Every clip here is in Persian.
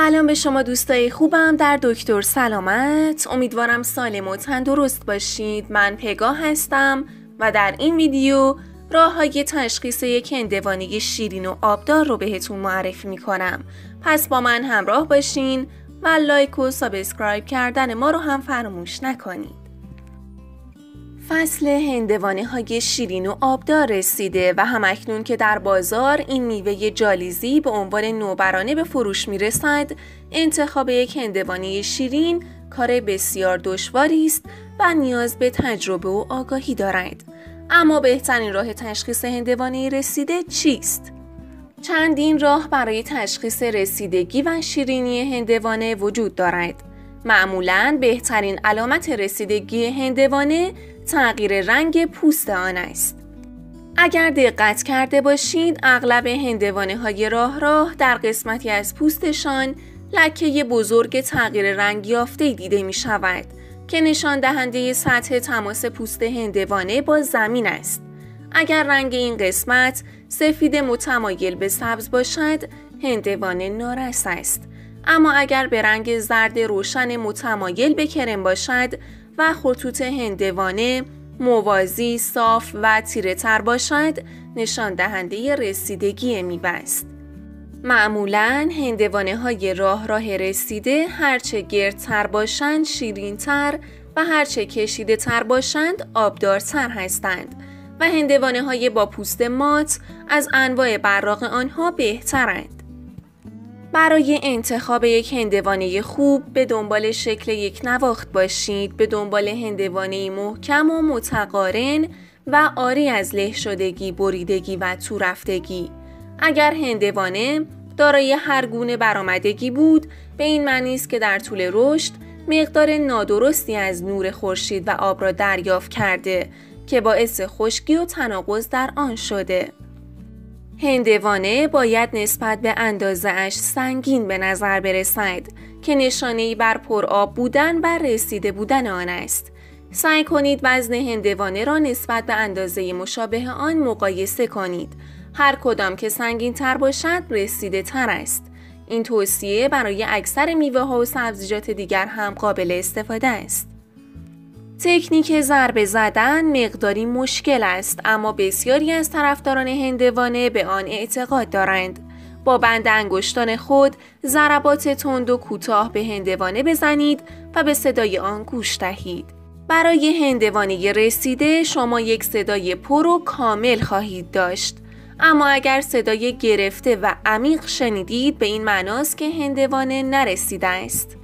سلام به شما دوستای خوبم در دکتر سلامت. امیدوارم سالم و تندرست باشید. من پگاه هستم و در این ویدیو راه‌های تشخیص یک هندوانه شیرین و آبدار رو بهتون معرفی میکنم. پس با من همراه باشین و لایک و سابسکرایب کردن ما رو هم فراموش نکنید. فصل هندوانه های شیرین و آبدار رسیده و همکنون که در بازار این میوه جالیزی به عنوان نوبرانه به فروش میرسد، انتخاب یک هندوانه شیرین کار بسیار دشواری است و نیاز به تجربه و آگاهی دارد. اما بهترین راه تشخیص هندوانه رسیده چیست؟ چندین راه برای تشخیص رسیدگی و شیرینی هندوانه وجود دارد. معمولاً بهترین علامت رسیدگی هندوانه تغییر رنگ پوست آن است. اگر دقت کرده باشید، اغلب هندوانه های راه در قسمتی از پوستشان لکه بزرگ تغییر رنگ یافته دیده می شود که نشان دهنده سطح تماس پوست هندوانه با زمین است. اگر رنگ این قسمت سفید متمایل به سبز باشد، هندوانه نارس است. اما اگر به رنگ زرد روشن متمایل به کرم باشد و خطوط هندوانه موازی، صاف و تیره تر باشد، نشان دهنده رسیدگی میوه است. معمولاً هندوانه های راه رسیده هرچه گردتر باشند شیرین تر و هرچه کشیده تر باشند آبدارتر هستند و هندوانه های با پوست مات از انواع براق آنها بهترند. برای انتخاب یک هندوانه خوب به دنبال شکل یک نواخت باشید، به دنبال هندوانه محکم و متقارن و عاری از له شدگی، بریدگی و تو رفتگی. اگر هندوانه دارای هر گونه برآمدگی بود، به این معنی است که در طول رشد مقدار نادرستی از نور خورشید و آب را دریافت کرده که باعث خشکی و تناقض در آن شده. هندوانه باید نسبت به اندازه‌اش سنگین به نظر برسد که نشانه‌ای بر پرآب بودن و رسیده بودن آن است. سعی کنید وزن هندوانه را نسبت به اندازه مشابه آن مقایسه کنید. هر کدام که سنگین تر باشد رسیده تر است. این توصیه برای اکثر میوه ها و سبزیجات دیگر هم قابل استفاده است. تکنیک ضربه زدن مقداری مشکل است، اما بسیاری از طرفداران هندوانه به آن اعتقاد دارند. با بند انگشتان خود ضربات تند و کوتاه به هندوانه بزنید و به صدای آن گوش دهید. برای هندوانه رسیده شما یک صدای پر و کامل خواهید داشت. اما اگر صدای گرفته و عمیق شنیدید، به این معناست که هندوانه نرسیده است.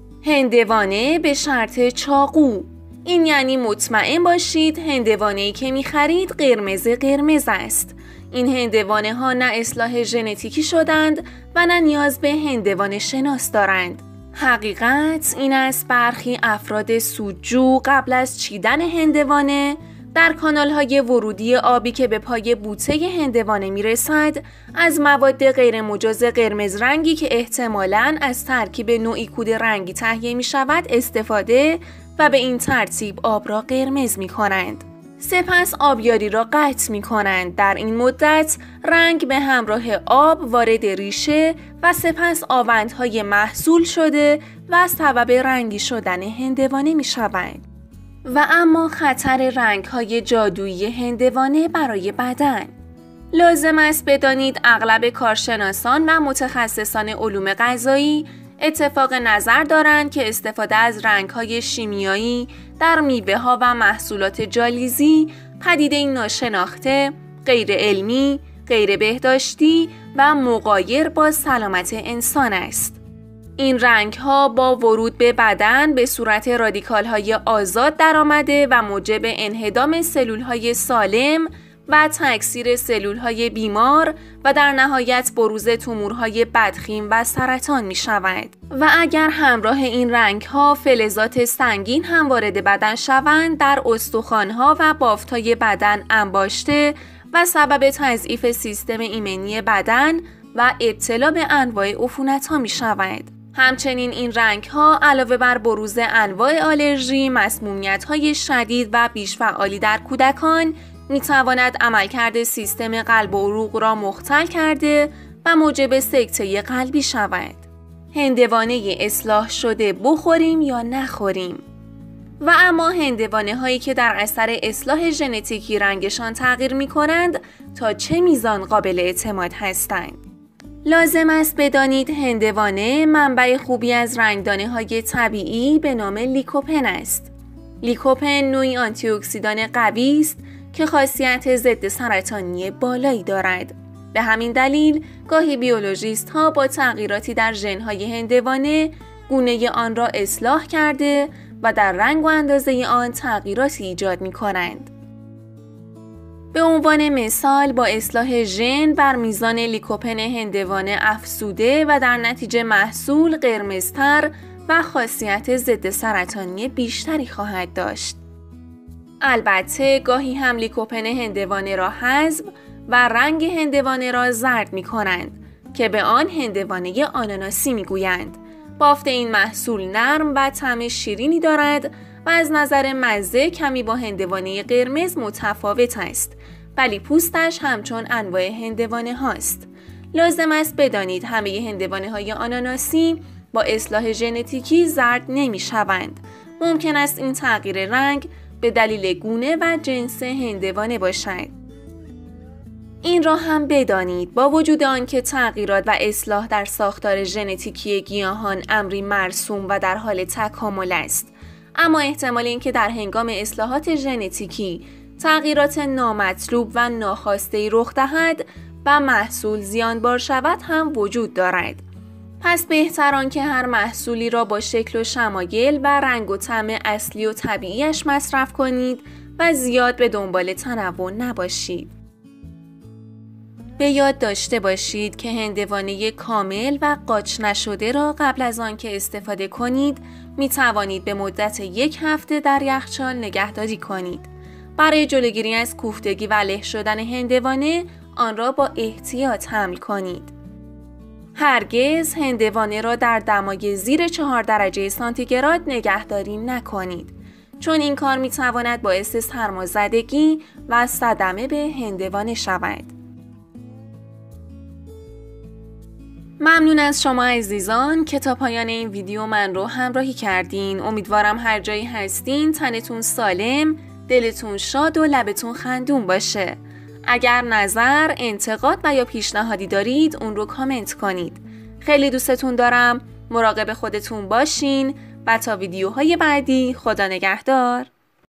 هندوانه به شرط چاقو. این یعنی مطمئن باشید هندوانه‌ای که می‌خرید قرمز است. این هندوانه ها نه اصلاح ژنتیکی شدند و نه نیاز به هندوانه شناس دارند. حقیقت این است برخی افراد سودجو قبل از چیدن هندوانه در کانال‌های ورودی آبی که به پای بوته هندوانه می‌رسد، از مواد غیر مجاز قرمز رنگی که احتمالاً از ترکیب نوعی کود رنگی تهیه می‌شود استفاده و به این ترتیب آب را قرمز می‌کنند. سپس آبیاری را قطع می‌کنند. در این مدت رنگ به همراه آب وارد ریشه و سپس آوندهای محصول شده و سبب رنگی شدن هندوانه می‌شوند. و اما خطر رنگ‌های جادویی هندوانه برای بدن. لازم است بدانید اغلب کارشناسان و متخصصان علوم غذایی اتفاق نظر دارند که استفاده از رنگ‌های شیمیایی در میوه‌ها و محصولات جالیزی پدیده‌ای ناشناخته، غیر علمی، غیر بهداشتی و مغایر با سلامت انسان است. این رنگ‌ها با ورود به بدن به صورت رادیکال‌های آزاد درآمده و موجب انهدام سلول‌های سالم و تکثیر سلول‌های بیمار و در نهایت بروز تومورهای بدخیم و سرطان می‌شود. و اگر همراه این رنگ‌ها فلزات سنگین هم وارد بدن شوند، در استخوان‌ها و بافت‌های بدن انباشته و سبب تضعیف سیستم ایمنی بدن و ابتلا به انواع عفونت‌ها می‌شود. همچنین این رنگ‌ها علاوه بر بروز انواع آلرژی، مسمومیت‌های شدید و بیش‌فعالی در کودکان می‌تواند عملکرد سیستم قلب و عروق را مختل کرده و موجب سکته قلبی شود. هندوانه اصلاح شده بخوریم یا نخوریم؟ و اما هندوانه هایی که در اثر اصلاح ژنتیکی رنگشان تغییر می کنند تا چه میزان قابل اعتماد هستند؟ لازم است بدانید هندوانه منبع خوبی از رنگدانه های طبیعی به نام لیکوپن است. لیکوپن نوعی آنتی اکسیدان قوی است که خاصیت ضد سرطانی بالایی دارد. به همین دلیل گاهی بیولوژیست ها با تغییراتی در ژن‌های هندوانه گونه آن را اصلاح کرده و در رنگ و اندازه آن تغییراتی ایجاد می کنند. به عنوان مثال با اصلاح ژن بر میزان لیکوپن هندوانه افزوده و در نتیجه محصول قرمزتر و خاصیت ضد سرطانی بیشتری خواهد داشت. البته گاهی هم لیکوپن هندوانه را حذف و رنگ هندوانه را زرد می کنند که به آن هندوانه آناناسی می گویند. بافت این محصول نرم و طعم شیرینی دارد و از نظر مزه کمی با هندوانه قرمز متفاوت است، ولی پوستش همچون انواع هندوانه هاست. لازم است بدانید همه هندوانه های آناناسی با اصلاح ژنتیکی زرد نمی شوند. ممکن است این تغییر رنگ به دلیل گونه و جنس هندوانه باشد. این را هم بدانید با وجود آنکه تغییرات و اصلاح در ساختار ژنتیکی گیاهان امری مرسوم و در حال تکامل است، اما احتمال اینکه در هنگام اصلاحات ژنتیکی تغییرات نامطلوب و ناخواسته رخ دهد و محصول زیانبار شود هم وجود دارد. پس بهتر آنکه هر محصولی را با شکل و شمایل و رنگ و طعم اصلی و طبیعیش مصرف کنید و زیاد به دنبال تنوع نباشید. به یاد داشته باشید که هندوانه کامل و قاچ نشده را قبل از آنکه استفاده کنید می توانید به مدت 1 هفته در یخچال نگهداری کنید. برای جلوگیری از کوفتگی و له شدن هندوانه آن را با احتیاط حمل کنید. هرگز هندوانه را در دمای زیر 4 درجه سانتیگراد نگهداری نکنید، چون این کار می تواند باعث سرمازدگی و صدمه به هندوانه شود. ممنون از شما عزیزان که تا پایان این ویدیو من رو همراهی کردین. امیدوارم هر جایی هستین تنتون سالم، دلتون شاد و لبتون خندون باشه. اگر نظر، انتقاد و یا پیشنهادی دارید اون رو کامنت کنید. خیلی دوستتون دارم. مراقب خودتون باشین و تا ویدیوهای بعدی خدا نگهدار.